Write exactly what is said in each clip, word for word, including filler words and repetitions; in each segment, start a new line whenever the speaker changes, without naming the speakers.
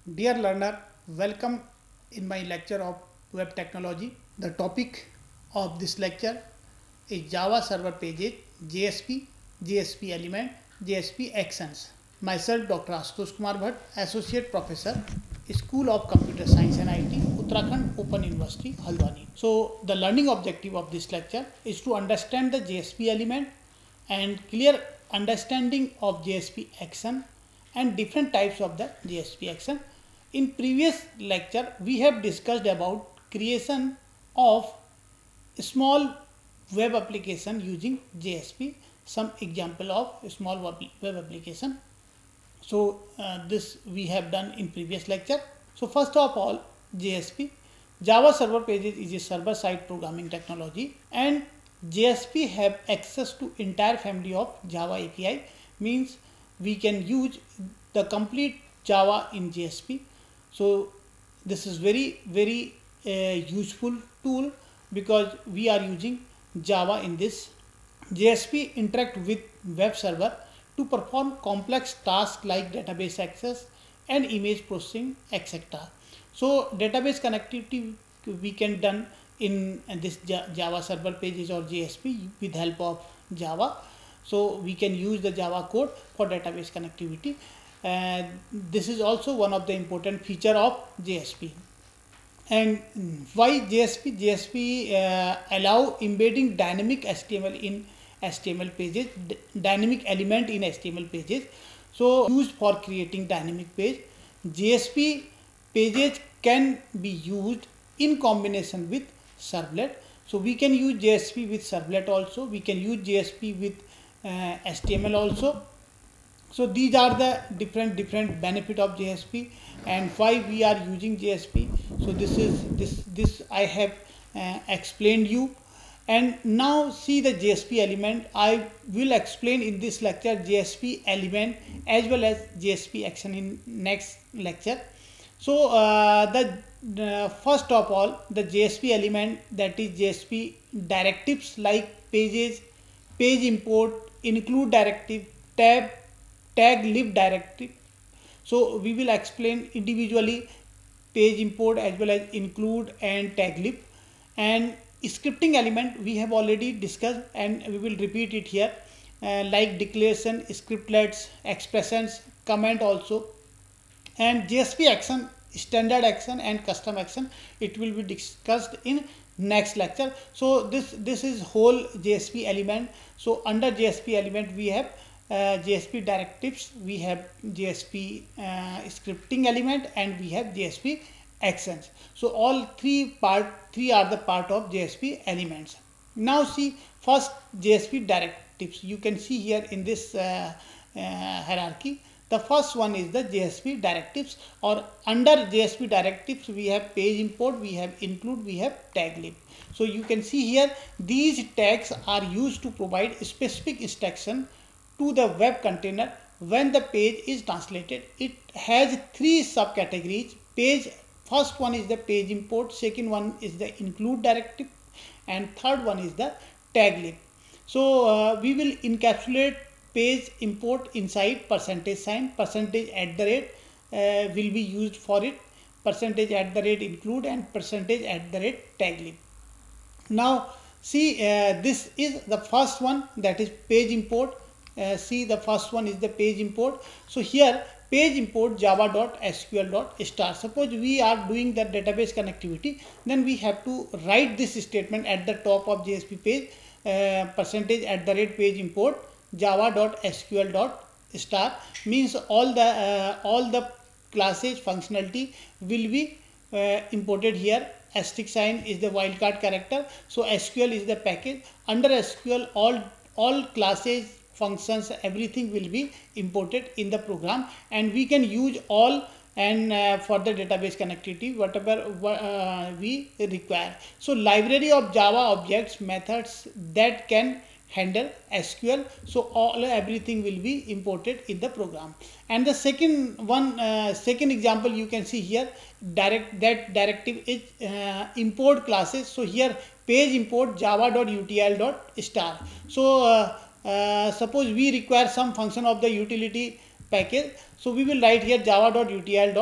Dear learner, welcome in my lecture of web technology. The topic of this lecture is Java Server Pages, J S P, J S P Element, J S P Actions. Myself, Doctor Ashutosh Kumar Bhatt, Associate Professor, School of Computer Science and I T, Uttarakhand Open University, Haldwani. So, the learning objective of this lecture is to understand the J S P element and clear understanding of J S P action and different types of the J S P action. In previous lecture, we have discussed about creation of small web application using J S P, some example of small web application. So uh, this we have done in previous lecture. So first of all, J S P, Java Server Pages is a server-side programming technology, and J S P have access to entire family of Java A P I, means we can use the complete Java in J S P. So this is very very uh, useful tool because we are using Java in this. J S P interact with web server to perform complex tasks like database access and image processing, et cetera. So database connectivity we can done in this Java Server Pages or J S P with help of Java. So we can use the Java code for database connectivity. And this is also one of the important feature of J S P. And why J S P? J S P uh, allow embedding dynamic H T M L in H T M L pages, dynamic element in H T M L pages. So used for creating dynamic page. J S P pages can be used in combination with servlet. So we can use J S P with servlet also. We can use J S P with uh, H T M L also. So these are the different different benefit of J S P and why we are using J S P. So this is this this I have uh, explained you. And now see the J S P element. I will explain in this lecture J S P element as well as J S P action in next lecture. So uh, the uh, first of all, the J S P element, that is J S P directives like pages, page import, include directive, tab, tag lib directive. So we will explain individually page import as well as include and tag lib. And scripting element we have already discussed and we will repeat it here, uh, like declaration, scriptlets, expressions, comment also. And J S P action, standard action and custom action, it will be discussed in next lecture. So this this is whole J S P element. So under J S P element we have uh, J S P directives, we have J S P uh, scripting element, and we have J S P actions. So all three part three are the part of J S P elements. Now see first J S P directives. You can see here in this uh, uh, hierarchy. The first one is the J S P directives, or under J S P directives we have page import, we have include, we have tag lib. So you can see here these tags are used to provide specific instruction to the web container when the page is translated. It has three subcategories. Page, first one is the page import, second one is the include directive, and third one is the tag lib. So uh, we will encapsulate page import inside percentage sign, percentage at the rate uh, will be used for it, percentage at the rate include, and percentage at the rate tag lib. Now see uh, this is the first one, that is page import. Uh, see the first one is the page import. So here page import java.sql.star. Suppose we are doing the database connectivity, then we have to write this statement at the top of J S P page, uh, percentage at the rate page import java.sql.star, means all the uh, all the classes functionality will be uh, imported here. Asterisk sign is the wildcard character. So S Q L is the package. Under S Q L all all classes, functions, everything will be imported in the program, and we can use all and uh, for the database connectivity whatever uh, we require. So library of Java objects, methods that can handle S Q L. So all everything will be imported in the program. And the second one, uh, second example you can see here, direct that directive is uh, import classes. So here page import java.utl.star. So uh, uh, suppose we require some function of the utility package. So we will write here java.utl.star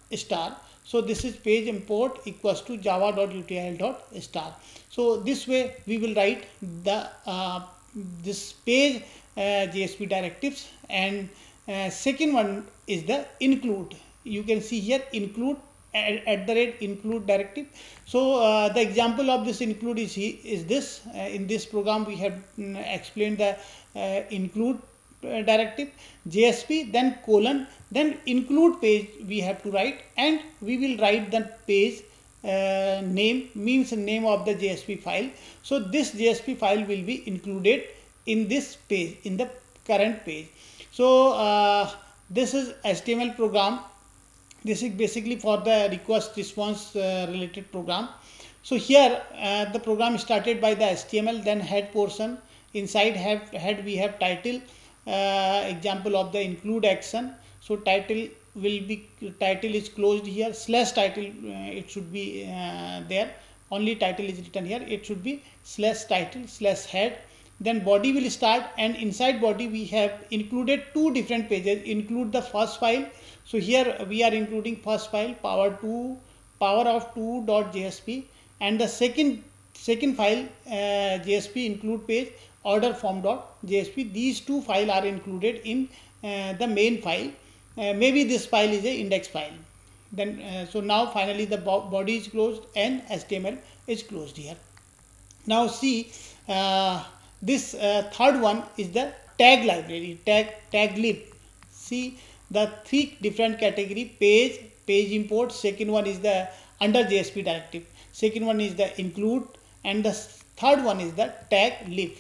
star. So this is page import equals to java.util.star. So this way we will write the uh, this page uh, J S P directives, and uh, second one is the include. You can see here include at, at the rate include directive. So uh, the example of this include is is this. Uh, in this program we have um, explained the uh, include uh, directive, J S P, then colon, then include page we have to write, and we will write the page uh, name, means name of the J S P file. So this J S P file will be included in this page, in the current page. So uh, this is H T M L program. This is basically for the request response uh, related program. So here uh, the program started by the H T M L, then head portion. Inside head, head we have title, uh, example of the include action. So title will be, title is closed here, slash title uh, it should be uh, there, only title is written here, it should be slash title slash head. Then body will start, and inside body we have included two different pages. Include the first file. So here we are including first file, power two, power of two dot J S P, and the second second file uh, J S P include page order form dot J S P. These two files are included in uh, the main file. Uh, maybe this file is a index file. Then uh, so now finally the bo body is closed and H T M L is closed here. Now see uh, this uh, third one is the tag library, tag tag lib. See the three different category: page, page import. Second one is the under J S P directive. Second one is the include, and the third one is the tag lib.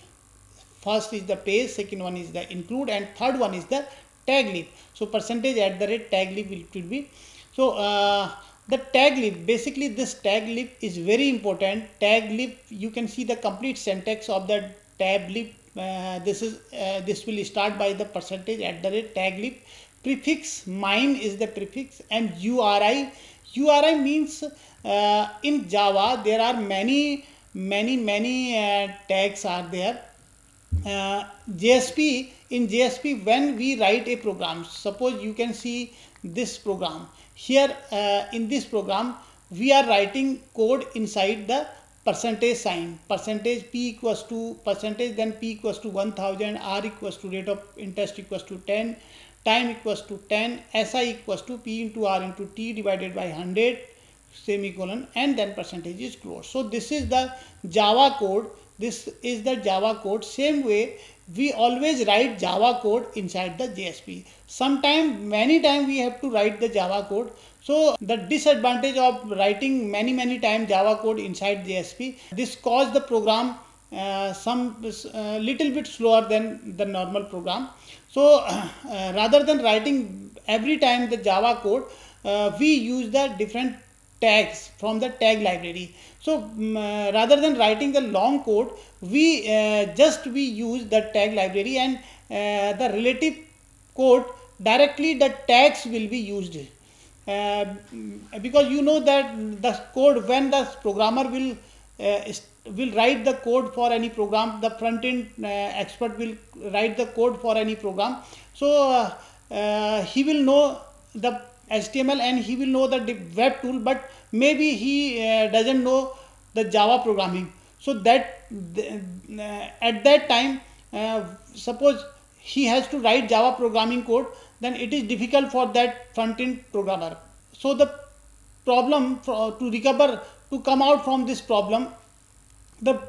First is the page, second one is the include, and third one is the tag lib. So percentage at the rate tag lib will, will be. So uh, the tag lib, basically this tag lib is very important. Tag lib, you can see the complete syntax of the tag lib. Uh, this is uh, this will start by the percentage at the rate tag lib. Prefix mine is the prefix, and U R I. U R I means uh, in Java there are many many many uh, tags are there. Uh, J S P, in J S P when we write a program, suppose you can see this program here. Uh, in this program we are writing code inside the percentage sign, percentage p equals to percentage, then p equals to one thousand, r equals to rate of interest equals to ten, time equals to ten, si equals to p into r into t divided by one hundred, semicolon, and then percentage is closed. So this is the Java code. This is the Java code. Same way we always write Java code inside the J S P. Sometime, many time we have to write the Java code. So the disadvantage of writing many many time Java code inside J S P, this cause the program uh, some uh, little bit slower than the normal program. So uh, rather than writing every time the Java code, uh, we use the different tags from the tag library. So um, uh, rather than writing the long code, we uh, just we use the tag library, and uh, the relative code directly the tags will be used. Uh, because you know that the code, when the programmer will uh, will write the code for any program, the front end uh, expert will write the code for any program. So uh, uh, he will know the H T M L and he will know the web tool, but maybe he uh, doesn't know the Java programming. So that uh, at that time, uh, suppose he has to write Java programming code, then it is difficult for that front end programmer. So the problem for, to recover, to come out from this problem, the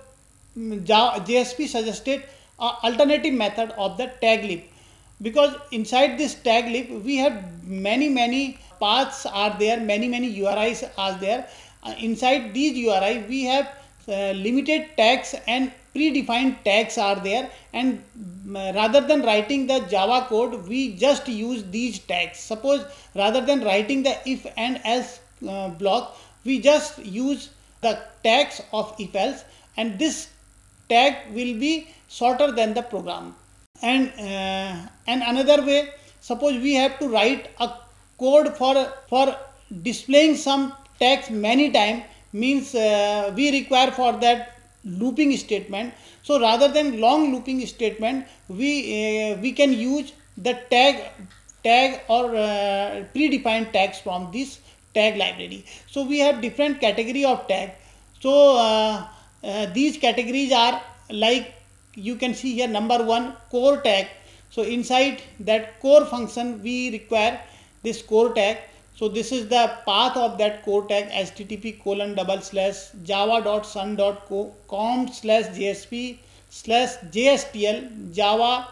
J S P suggested an alternative method of the tag lib. Because inside this tag lib we have many many paths are there, many many U R Is are there. Uh, inside these U R I we have uh, limited tags and predefined tags are there, and uh, rather than writing the Java code we just use these tags. Suppose rather than writing the if and else uh, block, we just use the tags of if else, and this tag will be shorter than the program. And uh, and another way, suppose we have to write a code for for displaying some text many times, means uh, we require for that looping statement. So rather than long looping statement, we uh, we can use the tag tag or uh, predefined tags from this tag library. So we have different category of tag. So uh, uh, these categories are like, you can see here, number one, core tag. So inside that core function we require this core tag. So this is the path of that core tag, http colon double slash java dot sun dot com slash jsp slash jstl java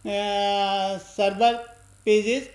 uh, server pages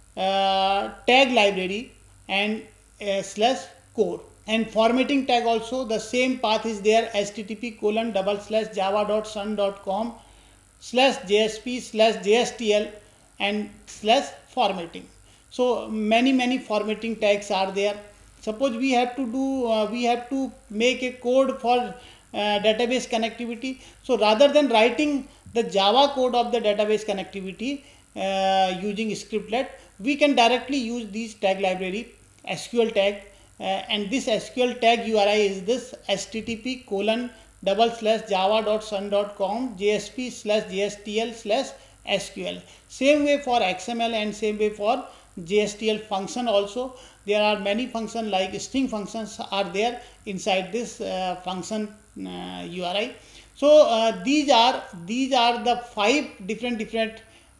uh, tag library and uh, slash core. And formatting tag also the same path is there, http colon double slash java dot sun dot com slash jsp slash jstl and slash formatting. So many many formatting tags are there. Suppose we have to do uh, we have to make a code for uh, database connectivity. So rather than writing the Java code of the database connectivity uh, using scriptlet, we can directly use these tag library, S Q L tag, uh, and this S Q L tag U R I is this http colon double slash java dot sun dot com jsp slash jstl slash sql. Same way for X M L and same way for J S T L function also. There are many functions like string functions are there inside this uh, function uh, U R I. So uh, these are these are the five different different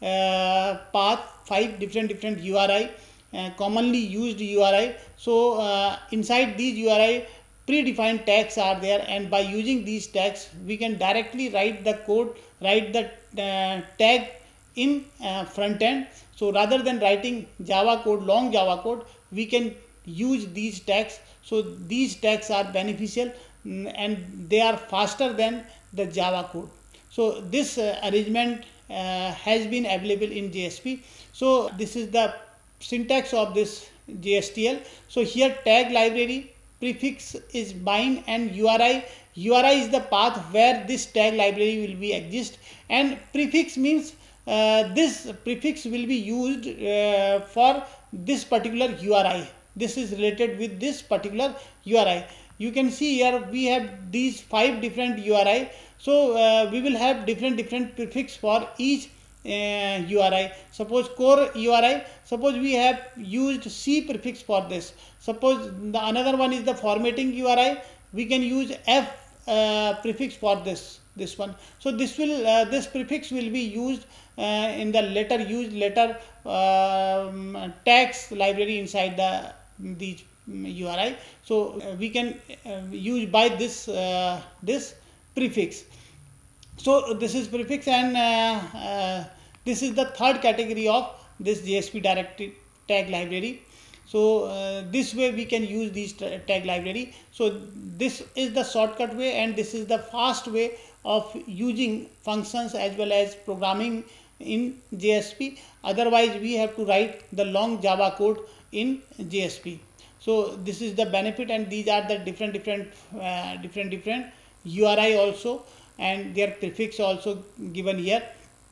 uh, path, five different different U R I, uh, commonly used U R I. So uh, inside these U R I predefined tags are there, and by using these tags we can directly write the code, write the uh, tag in uh, front end. So rather than writing Java code, long Java code, we can use these tags. So these tags are beneficial and they are faster than the Java code. So this uh, arrangement uh, has been available in J S P. So this is the syntax of this J S T L. So here tag library, prefix is bind, and U R I. U R I is the path where this tag library will be exist, and prefix means uh, this prefix will be used uh, for this particular U R I. This is related with this particular U R I. You can see here we have these five different U R I. So uh, we will have different different prefix for each uh, U R I. Suppose core U R I, suppose we have used C prefix for this. Suppose the another one is the formatting U R I, we can use F uh, prefix for this this one. So this will uh, this prefix will be used uh, in the later used later um, tags library inside the these U R I. So uh, we can uh, use by this uh, this prefix. So this is prefix, and uh, uh, this is the third category of this J S P directed tag library. So uh, this way we can use these tag library. So this is the shortcut way, and this is the fast way of using functions as well as programming in J S P. Otherwise we have to write the long Java code in J S P. So this is the benefit, and these are the different different uh, different different U R I also, and their prefix also given here.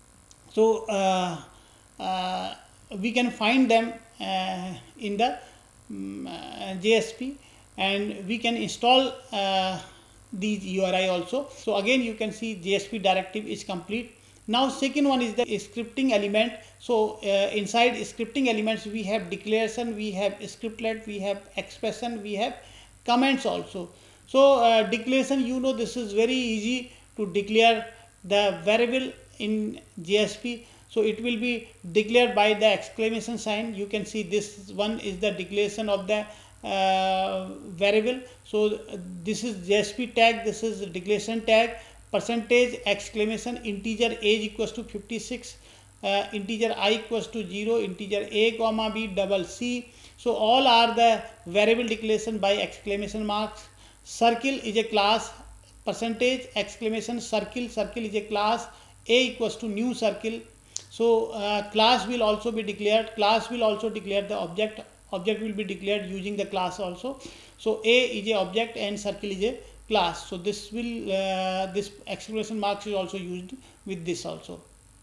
So uh, uh, we can find them uh, in the um, uh, J S P, and we can install uh, these U R I also. So again you can see J S P directive is complete. Now second one is the scripting element. So uh, inside scripting elements we have declaration, we have scriptlet, we have expression, we have comments also. So uh, declaration, you know, this is very easy to declare the variable in J S P. So it will be declared by the exclamation sign. You can see this one is the declaration of the uh, variable. So uh, this is J S P tag, this is the declaration tag, percentage exclamation, integer age equals to fifty-six, uh, integer I equals to zero, integer a comma b double c. So all are the variable declaration by exclamation marks. Circle is a class, percentage exclamation circle, circle is a class, a equals to new circle. So uh, class will also be declared, class will also declare the object, object will be declared using the class also. So a is a object and circle is a class. So this will uh, this exclamation marks is also used with this also.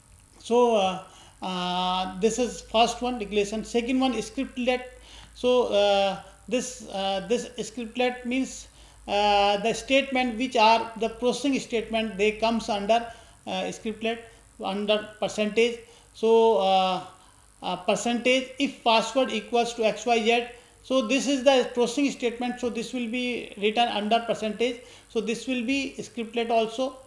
So uh, uh, this is first one, declaration. Second one, scriptlet. So uh, this uh, this scriptlet means uh, the statement which are the processing statement, they comes under uh, scriptlet under percentage. So uh, uh, percentage if password equals to xyz, So this is the processing statement. So this will be written under percentage. So this will be scriptlet also,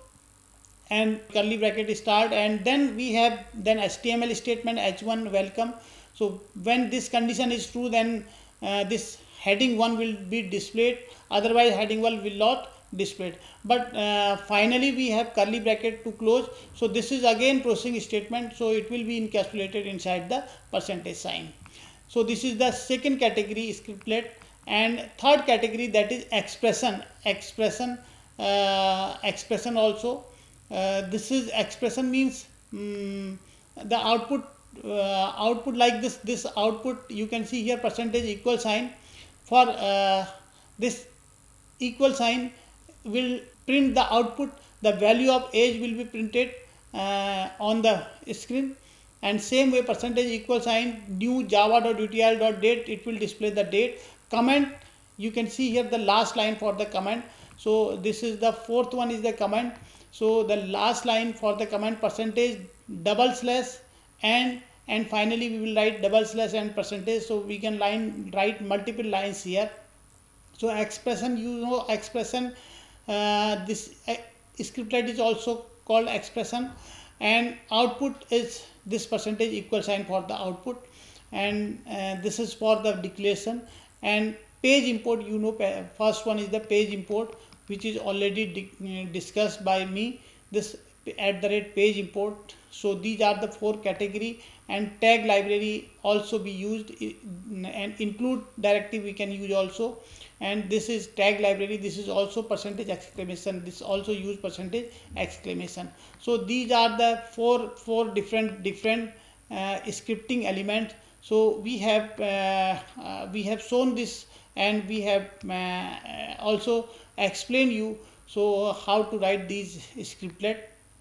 and curly bracket start, and then we have then H T M L statement H one welcome. So when this condition is true, then uh, this heading one will be displayed, otherwise heading one will not displayed. But uh, finally we have curly bracket to close. So this is again processing statement, so it will be encapsulated inside the percentage sign. So this is the second category, scriptlet. And third category, that is expression. Expression, uh, expression also. Uh, this is expression means um, the output uh, output like this. This output you can see here percentage equal sign. For uh, this equal sign will print the output. The value of age will be printed uh, on the screen. And same way percentage equal sign new java.utl.date, it will display the date. Comment, you can see here the last line for the comment. So this is the fourth one is the comment. So the last line for the comment percentage double slash and and finally we will write double slash and percentage. So we can line write multiple lines here. So expression, you know expression, uh, this uh, scriptlet is also called expression, and output is this percentage equal sign for the output, and uh, this is for the declaration. And page import, you know first one is the page import, which is already di discussed by me, this at the rate page import. So these are the four category. And tag library also be used, and include directive we can use also. And this is tag library, this is also percentage exclamation, this also use percentage exclamation. So these are the four four different different uh, scripting elements. So we have uh, uh, we have shown this, and we have uh, also explained you so how to write these scriptlet.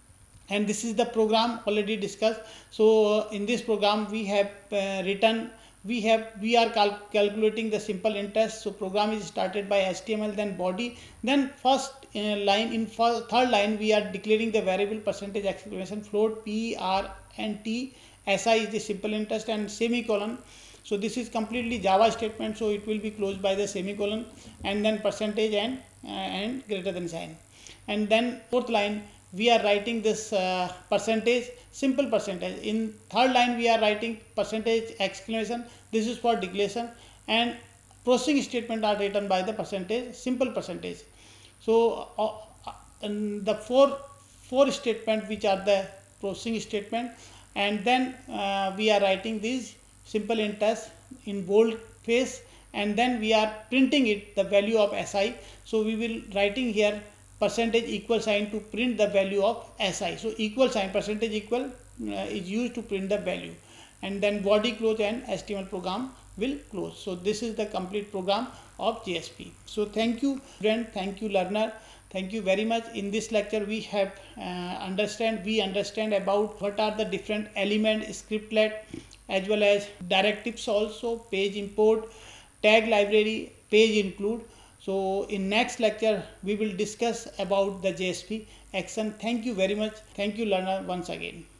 And this is the program already discussed. So uh, in this program we have uh, written, we have we are cal calculating the simple interest. So program is started by H T M L, then body, then first uh, line in first, third line we are declaring the variable percentage exclamation float P R and T. S I is the simple interest, and semicolon. So this is completely Java statement, so it will be closed by the semicolon, and then percentage and uh, and greater than sign. And then fourth line we are writing this uh, percentage, simple percentage. In third line we are writing percentage exclamation, this is for declaration, and processing statement are written by the percentage, simple percentage. So uh, and the four four statement which are the processing statement, and then uh, we are writing these simple interest in bold face, and then we are printing it the value of S I. So we will writing here percentage equal sign to print the value of S I. So equal sign percentage equal uh, is used to print the value, and then body close and H T M L program will close. So this is the complete program of J S P. So thank you friend, thank you learner, thank you very much. In this lecture we have uh, understand we understand about what are the different element scriptlet, as well as directives also, page import, tag library, page include. So in next lecture we will discuss about the J S P action. Thank you very much. Thank you learner once again.